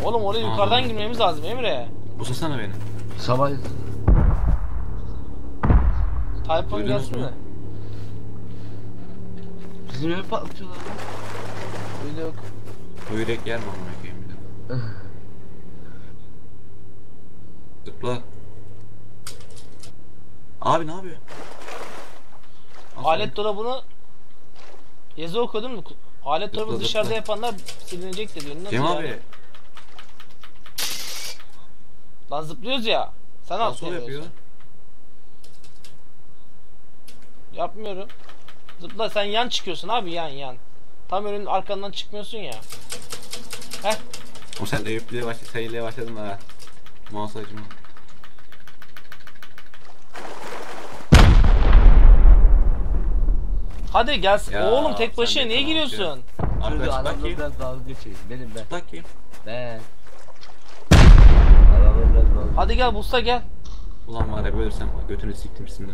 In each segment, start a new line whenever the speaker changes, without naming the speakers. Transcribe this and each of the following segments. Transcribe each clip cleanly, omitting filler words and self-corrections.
Oğlum oraya yukarıdan girmemiz lazım Emre.
Uzasana beni.
Sabah
Tayfun
Duydunuz
gelsin
mu?
de.
bizim evi patlatıyorlar.
Duyduk.
Bu yürek yer mi amına koyayım bir de? Zıpla. Abi ne yapıyor?
Alet dolabını yazı okudun mu? Alet dolabı
Zıpla,
dışarıda
zıpla.
yapanlar silinecek de diyor. Nasıl
Cem
yani?
abi.
Lan zıplıyoruz ya. Sen
Sağ sol yapıyor.
atlayamıyorsun. Yapmıyorum. Zıpla, sen yan çıkıyorsun abi, yan. Tam önün arkandan çıkmıyorsun ya. Heh.
O sen Eyüp'le sayıyla başladın ha. Mouse acıma.
Hadi gelsin.
Ya,
Oğlum tek
sen
başına
de
niye
tamam
giriyorsun?
Şurada
Arkadaş
adamla
bakayım.
biraz dalga geçeyim. Benim ben.
Bakayım.
Ben. Adamla biraz dalga.
Hadi gel Busta gel.
Ulan var ya bölürsem götünü siktim şimdi.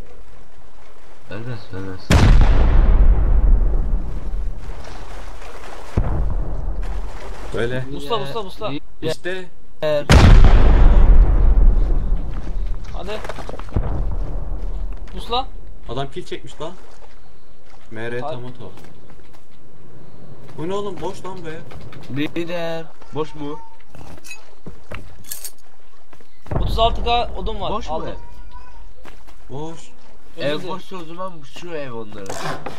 Ölmez.
Böyle.
Busla.
İşte.
Hadi. Busla.
Adam kill çekmiş lan. MR Tomato. Bu ne oğlum, boş lan be.
Lider. Boş mu?
36K odun var.
Boş mu
Aldım.
ev?
Boş.
Özür
Ev
dilerim.
boşsa o zaman şu ev onların.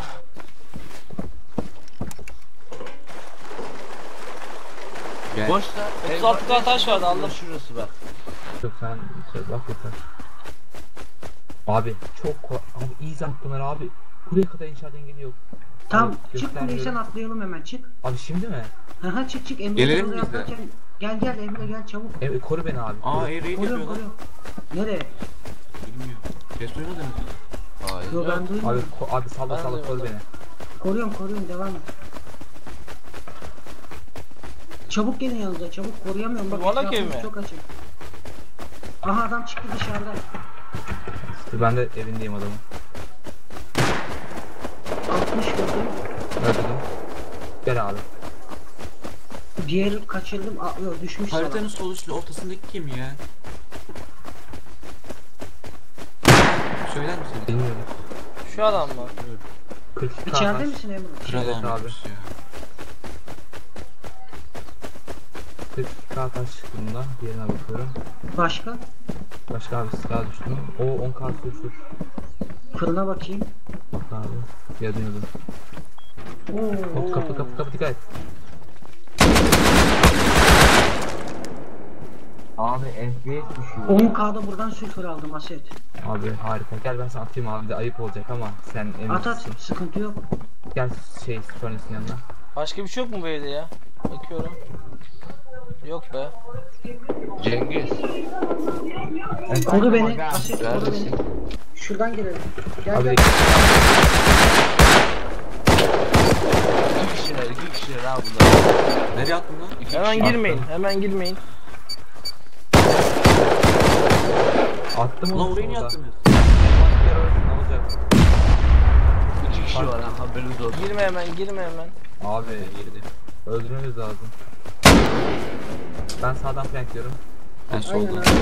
Gel.
Boşsa
36K taş vardı, aldım.
Şurası bak.
Lütfen bak lütfen. Abi çok abi iyi zaptınlar abi. Buraya kadar inşaat engeli yok.
Tamam
Abi,
çık
göstermiyorum.
kuleysen atlayalım hemen çık.
Abi şimdi mi?
Haha çık Emre.
Gelelim
oraya
biz de.
atlarken- Gel Emre gel çabuk.
Koru beni abi.
Aa raid yapıyor
Koruyorum.
lan.
Nereye?
Bilmiyorum. Ses duymadınız mı?
Hayır.
Yo ben
Abi
duymuyorum.
abi salla
Ben
koru
duymadım.
beni.
Koruyorum devam et. Çabuk gelin yanınıza çabuk, koruyamıyorum bak.
Yuvarlak
etrafımız
ev mi?
Çok açık. Aha adam çıktı dışarıdan.
Ben de evindeyim adamın.
60 gördüm.
Öldürdüm. Gel abi.
Diğeri kaçırdım. Yo düşmüş sana.
Haritanın sol üstü ortasındaki kim ya? Söyler misin?
Bilmiyorum.
Şu adam mı?
42
İçeride
taş.
misin Emre?
Kral
Evet abi.
almış ya.
42 taş çıktı bunda. Diğerine bakıyorum.
Başka?
Başka abi silah düştü. O 10k sürüşür.
Fırına bakayım.
Bak abi. Yanıyordu.
Oo.
Hop kapı dikkat et. Abi FPS düşüyor.
10K'da buradan sülfür aldım Aset.
Abi harika. Gel ben sana atayım abi de ayıp olacak ama sen
At
eminsin.
sıkıntı yok.
Gel Furnace'in yanına.
Başka bir şey yok mu bu evde ya? Bakıyorum. Yok be.
Cengiz.
Koru beni. Aset koru
Neredesin?
beni. Şuradan girelim. Gel
Abi
gel.
İki kişiler ha bunlar.
Nereye attın lan?
Hemen girmeyin.
attım
Ulan
onu
oraya niye
sonra.
attınız?
Ne olacak?
İki kişi var ha, haberiniz olsun.
Girme hemen.
Abi
Girdi.
öldürmemiz lazım. Ben sağdan flankliyorum.
Ben
Aynen
soldan.
abi.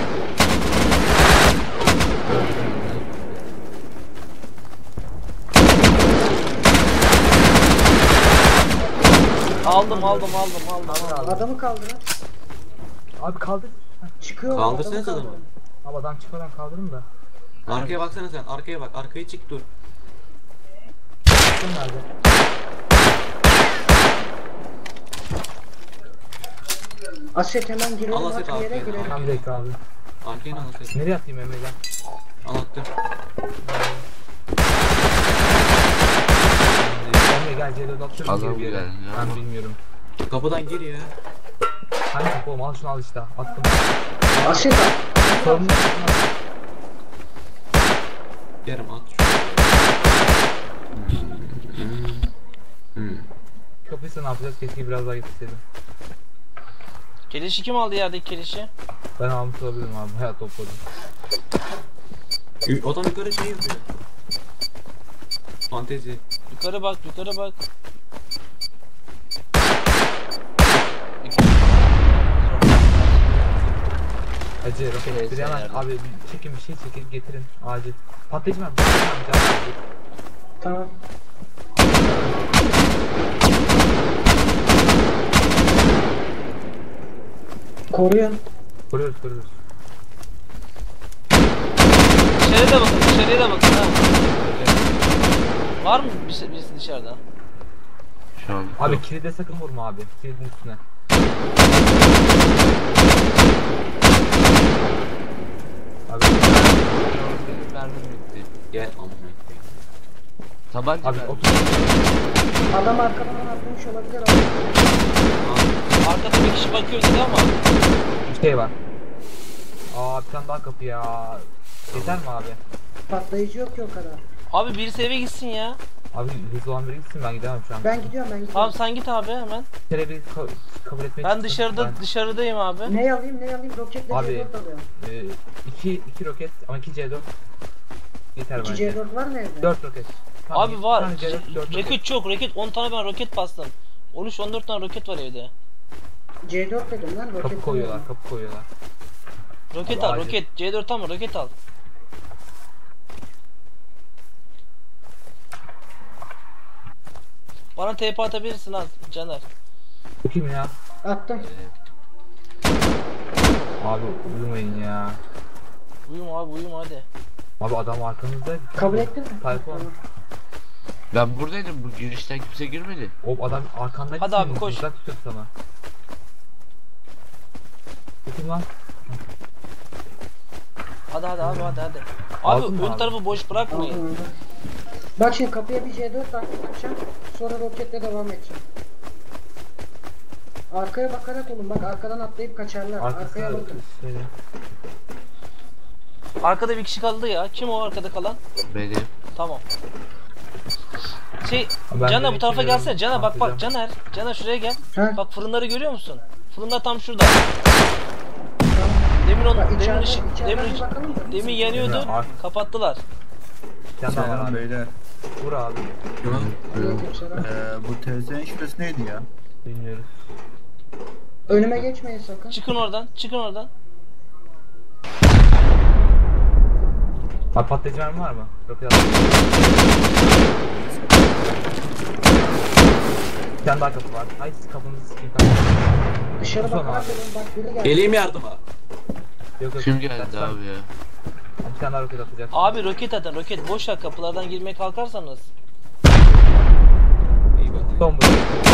Aldım.
Adamı kaldır.
Abi kaldır.
Çıkıyor.
Kaldırsana
adamı
adamı.
kaldırın.
Abi adam çıkmadan kaldırın da.
Arkaya baksana sen. Arkaya bak. Arkayı çık dur.
Kim nerede?
Aset hemen girelim.
Al Aset,
At bir yere
aferin.
girelim.
Tam bir dakika abi.
Arkaya ne anlatayım?
Nereye atayım Emre gel.
Anlattım.
Emre gel C4 atıyorum
Adam
bir yere.
geldi ya.
Ben bilmiyorum.
Kapıdan gir ya.
Hangi kapı oğlum al şunu al işte. Attım.
Aset at.
Sorun yok.
Yarım at.
Kapıysa ne yapacağız? Keşke biraz daha getirseydim.
Keleşi kim aldı yerdeki keleşi?
Ben almış olabilirim abi. Hayat topladım.
Adam yukarı şey yapıyor. Fantezi.
Yukarı bak.
Acı roket.
Neyse,
Bir hemen
yardım.
abi bir çekin bir şey çekin getirin acil. Patlayıcı mı?
Tamam. Koruyun.
Koruyoruz.
Dışarıya da bakın, dışarıya da bakın ha. Var mı birisi dışarıda?
Şu an.
Abi kilide sakın vurma abi. Kilidin üstüne. Abi,
Benim mermim bitti.
Gel amına koyayım.
Tabanca
abi
mermi.
otur.
Adam arkadan atlamış olabilir abi.
Arkada bir kişi bakıyor dedi ama.
Bir şey var. Aa bir tane daha kapı ya. Yeter mi abi?
Patlayıcı yok ki o kadar.
Abi birisi eve gitsin ya.
Abi hızlı olan biri gitsin ben gidemem şu an.
Ben gidiyorum.
Tamam sen git abi hemen.
Bir kere bir kabul etmeye
Ben
çıktım.
dışarıdayım abi.
Ne alayım? Roketle
Abi,
C4 alıyorum.
2 roket ama 2 C4 yeter
2
bence.
C4 var mı evde?
4 roket. Tamam,
Abi
bir
var.
tane C4, 4 roket.
Roket çok. Roket 10 tane ben roket bastım. 13-14 tane roket var evde.
C4 dedim lan. Roket
Kapı koyuyorlar, kapı koyuyorlar.
Roket
Abi
al,
acil.
roket. C4 alma, roket al. Bana TP atabilirsin ha Caner.
Bu kim ya?
Attım.
Abi uyumayın ya.
Uyuma abi, uyuma hadi.
Abi adam arkamızda.
Kabul ettin mi?
Tayfun.
Tamam.
Ben buradaydım. Bu girişten kimse girmedi.
O adam arkanda.
Hadi abi, koş.
Uzak tutuyor sana. Bu kim lan?
Hadi abi hadi. Abi
Aldın mı
ön
abi?
tarafı boş bırakmayın.
Aldım. Bak şimdi kapıya bir C4 atacağım. Sonra roketle devam edeceğim. Arkaya bakarak olun. Bak arkadan atlayıp kaçarlar. Arkaya
Arkasına
bakın.
şöyle.
Arkada bir kişi kaldı ya. Kim o arkada kalan?
Benim.
Tamam.
Ben
Caner
de
bu tarafa
bekliyorum,
gelsene. Caner bak
atlayacağım.
Caner şuraya gel.
Ha?
Bak fırınları görüyor musun? Fırınlar tam şurada.
Tamam.
Demin
Bak
demin
içeriden bir bakalım da.
demin yanıyordu.
Emre,
Kapattılar.
Bir tane daha var
Selam
abi.
beyler.
Vur abi.
Aleykümselam.
Bu TS'nin şifresi neydi ya?
Bilmiyoruz.
Önüme geçmeyin sakın.
Çıkın oradan.
Abi patlayıcı mermi var mı? Roket atalım. Bir tane daha kapı var. Ay siz kapınızı sikeyim kanka.
Dışarı
Kusura
bakarak
abi.
olun. Bak biri geldi.
Geleyim yardıma.
Yok.
Kim geldi
Sen-
abi ya?
Bir tane daha roket atacak.
Abi roket atın roket. Boş ver kapılardan girmeye kalkarsanız.
İyi bak.
Son bu.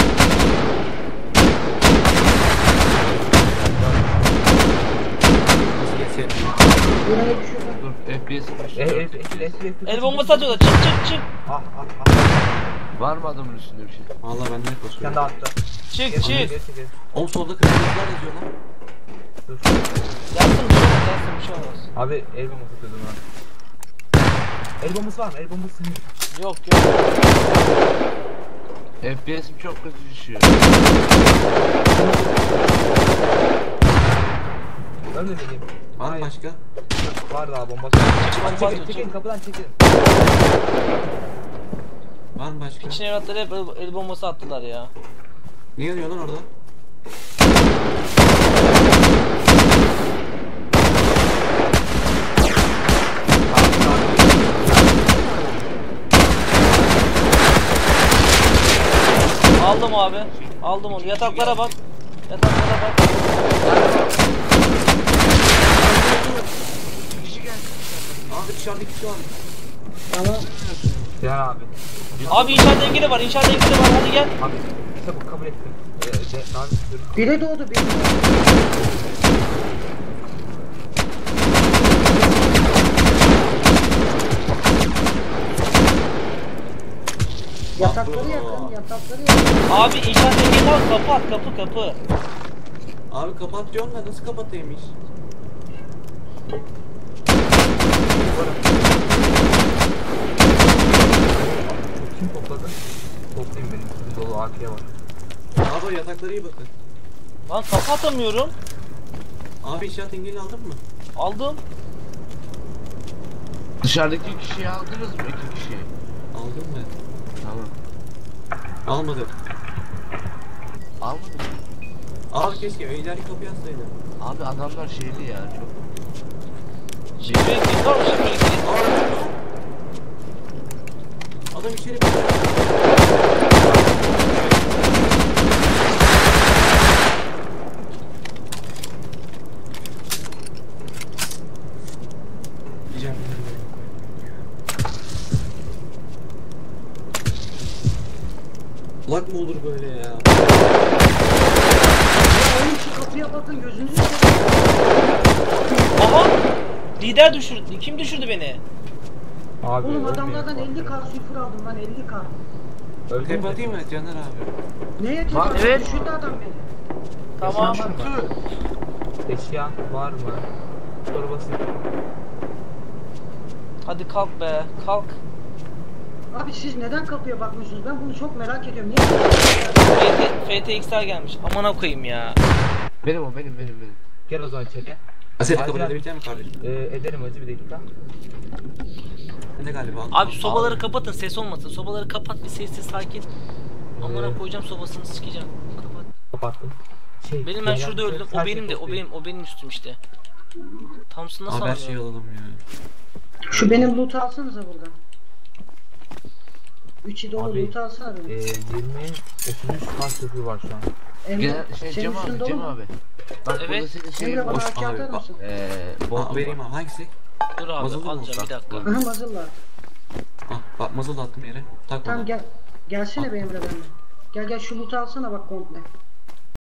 Nasıl geçelim?
Birine düşürdüm.
Dur FPS'im düştü.
El bombası atıyorlar. Çık.
Ah.
Var mı adamın üstünde bir şey?
Valla benden
Bir tane
koşuyor.
daha attı.
Çık.
Geri çekil.
Oğlum solda kırmızılar yazıyor lan.
Dur.
Yansın bir şey olmaz.
Abi el bombası atıyordum ben. El bombası var mı? El bombası.
Yok.
FPS'im çok kötü düşüyor.
Ölmemeliyim.
Var mı başka?
Var daha bomba.
Bomba atıyor,
Çekin
çık.
kapıdan çekin.
Var mı başka?
İçine evlatları hep el bombası attılar ya.
Ne yanıyor lan orada?
Aldım abi. Aldım onu. Yataklara bak.
Abi dışarıda kişi var.
Tamam.
Sinan abi.
Abi inşaat engeli var. Hadi gel.
Abi çabuk kabul ettim. Daha bir istiyorum.
Biri doğdu. Biri doğdu. Yatakları yakın.
Abi inşaat engeli al. Kapı.
Abi kapat diyorsun da nasıl kapatayım iş?
Kim topladı? Toplayayım benim. Üstüm dolu AK var.
Abi o yataklara iyi bakın.
Lan kapatamıyorum.
Abi inşaat engelini aldın mı?
Aldım.
Dışarıdaki kişiyi aldınız mı? 2 kişiyi.
Aldın mı?
Tamam.
Almadım.
Almadın mı?
Abi keşke ileri kapıyı açsaydı.
Abi adamlar şeyli ya çok.
Şifre kilit var mı şifre kilit?
Adam içeri diyeceğim. Lag mı olur böyle ya?
Ya oğlum şu kapıya bakın gözünüzü seveyim.
Aha! Lider düşürdü. Kim düşürdü beni?
Abi
Oğlum
ölmeyin,
adamlardan
korkuyorum.
50k sülfür aldım lan 50k.
Öldün
Tep
mü?
atayım mı Caner abi?
Neye
Lan
tekrar
evet.
düşürdü adam beni.
Tamam.
Eşyan var mı? Eşyan var mı? Torbası.
Hadi kalk be. Kalk.
Abi siz neden kapıya bakmıyorsunuz? Ben bunu çok merak ediyorum. Niye?
FTX'ler gelmiş. Amına koyayım ya.
Benim o benim.
Gel o zaman çeke.
Aset
Hadi
kabul
lan.
edebilecek misin kardeşim?
Ederim hacı bir dakika.
Ne galiba?
Abi sobaları kapatın, ses olmasın. Sobaları kapat, bir sessiz sakin. Amına koyacağım sobasını sikeceğim. Kapat.
Kapattım.
Benim ben
gel,
şurada
gel,
öldüm.
her
O
şey
benim de, o
toplayayım.
benim üstüm işte. Thompson nasıl
Abi her şeyi
alıyor?
alalım ya.
Şu benim loot alsanıza buradan. 3'i dolu
Abi,
loot alsana benim.
20 33 kan köprü var şu an.
Emre,
Gel şey
senin
Cem
üstün
abi
dolu
Cem
mu?
abi. Bak
Evet.
burada senin şeyin
Emre bana
boş.
boş
AK
abi,
atar
bak.
mısın?
Bol
Vereyim abi hangisi?
Dur abi
Mazlum
alacağım
olsa.
bir dakika.
Aha mazıl var.
Ah bak mazıl da attım yere. Tak
Tamam
onu.
gel. Gelsene be Emre benimle. Gel şu loot'u alsana bak komple.